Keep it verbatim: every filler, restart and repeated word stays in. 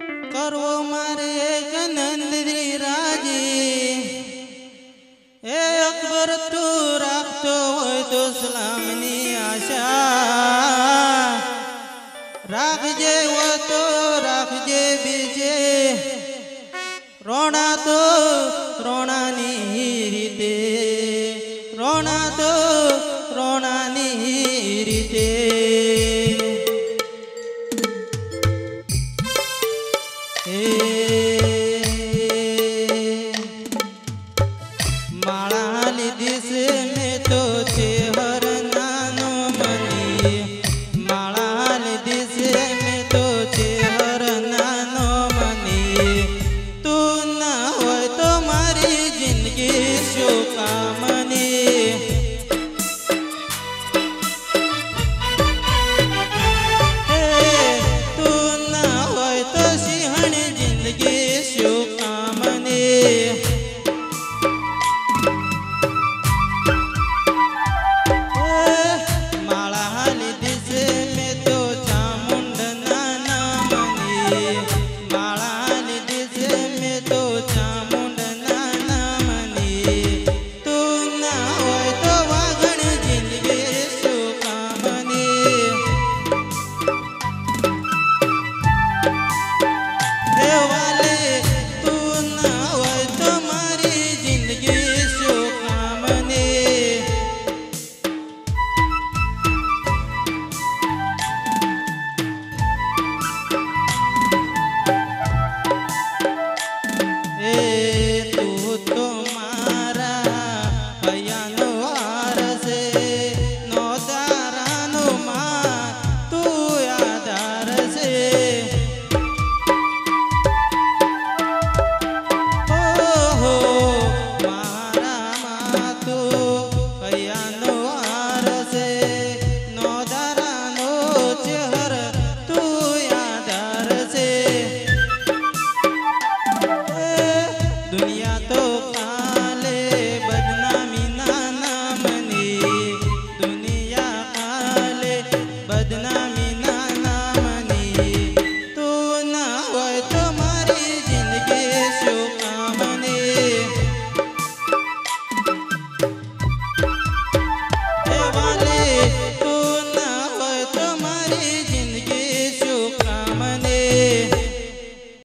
करवो मारे एक नंदी राजी ए अकबर तू राखतो होय तो सलामनी आशा राखजे वो तो राखजे बीजे रोना तो रोना नी रीते रोना तो रोना नी रीते माळाली दिस में तो चेहर नानो मनी माळाली दिस में तो चेहर नानो मनी तू ना होय तो मारी जिंदगी शुकामनी तू ना होय तो सिंहण जिंदगी शुकामनी